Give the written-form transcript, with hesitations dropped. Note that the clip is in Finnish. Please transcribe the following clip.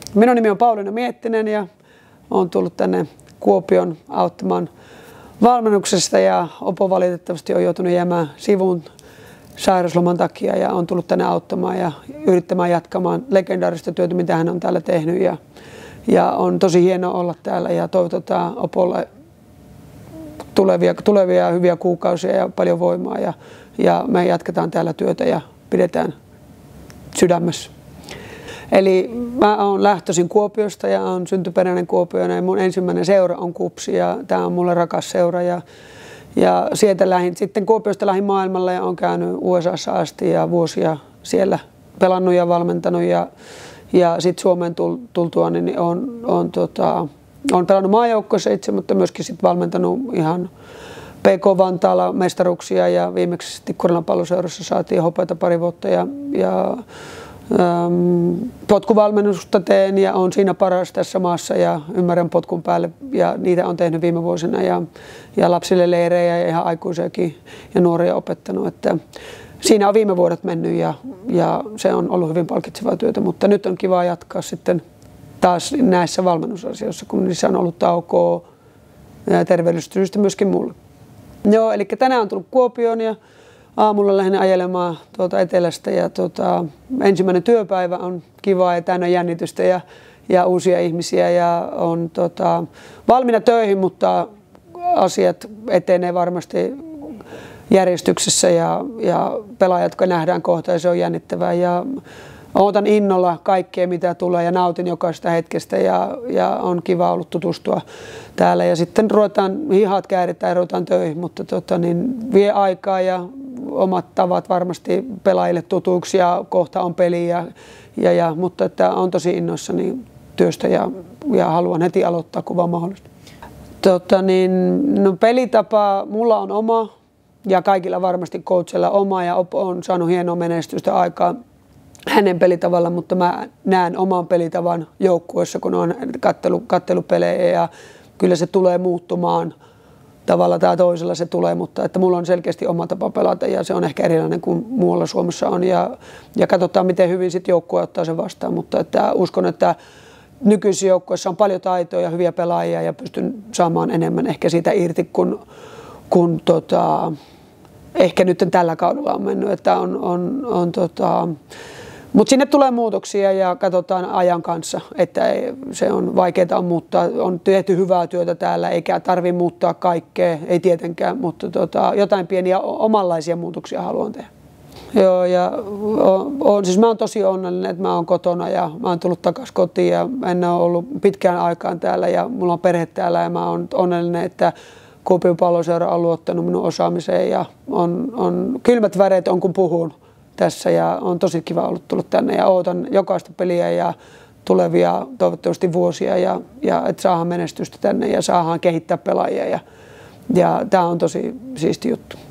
Minun nimi on Pauliina Miettinen ja olen tullut tänne Kuopion auttamaan valmennuksesta ja Opo valitettavasti on joutunut jäämään sivuun sairausloman takia ja on tullut tänne auttamaan ja yrittämään jatkamaan legendaarista työtä, mitä hän on täällä tehnyt ja on tosi hienoa olla täällä ja toivotetaan Opolle tulevia hyviä kuukausia ja paljon voimaa ja me jatketaan täällä työtä ja pidetään sydämessä. Eli mä oon lähtöisin Kuopiosta ja olen syntyperäinen kuopioinen ja mun ensimmäinen seura on KuPS ja tämä on mulle rakas seura ja sieltä sitten Kuopiosta lähdin maailmalle ja olen käynyt USAssa asti ja vuosia siellä pelannut ja valmentanut ja sitten Suomeen tultua niin olen pelannut maajoukkoissa itse, mutta myöskin sit valmentanut ihan PK Vantaalla mestaruuksia ja viimeksi sitten Tikkurilan Palloseurassa saatiin hopeata pari vuotta ja potkuvalmennusta teen ja olen siinä paras tässä maassa ja ymmärrän potkun päälle ja niitä on tehnyt viime vuosina ja lapsille leirejä ja ihan aikuisiakin ja nuoria opettanut. Että siinä on viime vuodet mennyt ja se on ollut hyvin palkitsevaa työtä, mutta nyt on kiva jatkaa sitten taas näissä valmennusasioissa, kun niissä on ollut taukoa ja terveydellisyystä myöskin mulle. Joo, eli tänään on tullut Kuopioon ja aamulla lähdin ajelemaan tuolta etelästä ja ensimmäinen työpäivä on kiva ja täynnä jännitystä ja uusia ihmisiä ja on valmiina töihin, mutta asiat etenee varmasti järjestyksessä ja pelaajat, jotka nähdään kohta ja se on jännittävää ja odotan innolla kaikkea mitä tulee ja nautin jokaisesta hetkestä ja on kiva ollut tutustua täällä ja sitten ruvetaan hihat kääritään ja ruvetaan töihin, mutta vie aikaa ja omat tavat varmasti pelaajille tutuiksi ja kohta on peli mutta että on tosi innoissani työstä ja haluan heti aloittaa kun vaan mahdollista. No pelitapa mulla on oma ja kaikilla varmasti coachilla oma ja on saanut hienoa menestystä aikaa hänen pelitavalla, mutta mä näen oman pelitavan joukkueessa, kun on kattelupelejä ja kyllä se tulee muuttumaan tavalla tai toisella se tulee, mutta että mulla on selkeästi oma tapa pelata ja se on ehkä erilainen kuin muualla Suomessa on ja katsotaan miten hyvin sitten joukkue ottaa sen vastaan, mutta että uskon, että nykyisissä joukkueissa on paljon taitoja ja hyviä pelaajia ja pystyn saamaan enemmän ehkä siitä irti kun ehkä nyt tällä kaudella on mennyt, että mutta sinne tulee muutoksia ja katsotaan ajan kanssa, että se on vaikeaa muuttaa. On tehty hyvää työtä täällä eikä tarvitse muuttaa kaikkea, ei tietenkään, mutta jotain pieniä omanlaisia muutoksia haluan tehdä. Joo, ja siis mä oon tosi onnellinen, että mä oon kotona ja mä oon tullut takaisin kotiin ja en ole ollut pitkään aikaan täällä ja mulla on perhe täällä ja mä oon onnellinen, että Kuopion Palloseura on luottanut minun osaamiseen ja on kylmät väreet on kun puhun tässä ja on tosi kiva ollut tullut tänne ja odotan jokaista peliä ja tulevia toivottavasti vuosia ja että saadaan menestystä tänne ja saadaan kehittää pelaajia ja tämä on tosi siisti juttu.